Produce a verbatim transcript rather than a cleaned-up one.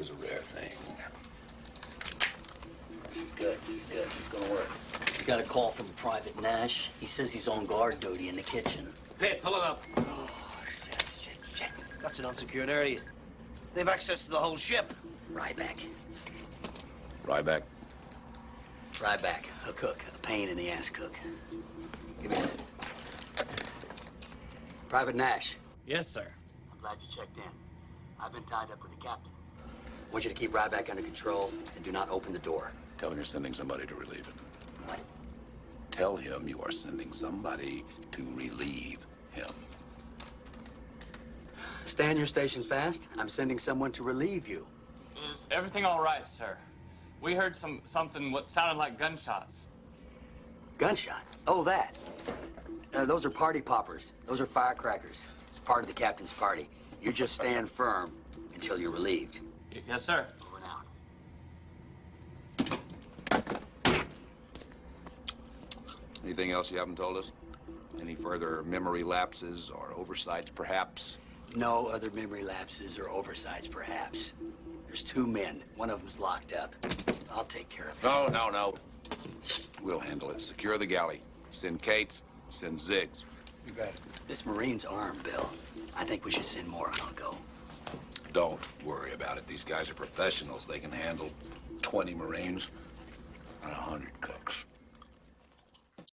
is a rare thing. Good, good. It's gonna work. We got a call from Private Nash. He says he's on guard duty in the kitchen. Hey, pull it up. Oh, shit, shit, shit. That's an unsecured area. They have access to the whole ship. Ryback. Ryback? Ryback, a cook, a pain in the ass cook. Give me that. Private Nash. Yes, sir. I'm glad you checked in. I've been tied up with the captain. I want you to keep Ryback under control and do not open the door. Tell him you're sending somebody to relieve him. What? Tell him you are sending somebody to relieve him. Stand your station fast. I'm sending someone to relieve you. Is everything all right, sir? We heard some something what sounded like gunshots. Gunshot? Oh, that. Uh, those are party poppers. Those are firecrackers. It's part of the captain's party. You just stand firm until you're relieved. Y- yes, sir. Over and out. Anything else you haven't told us? Any further memory lapses or oversights, perhaps? No other memory lapses or oversights, perhaps. There's two men. One of them's locked up. I'll take care of it. No, no, no. We'll handle it. Secure the galley. Send Cates, send Ziggs. You got it. This Marine's armed, Bill. I think we should send more. I'll go. Don't worry about it. These guys are professionals. They can handle twenty Marines and a hundred cooks.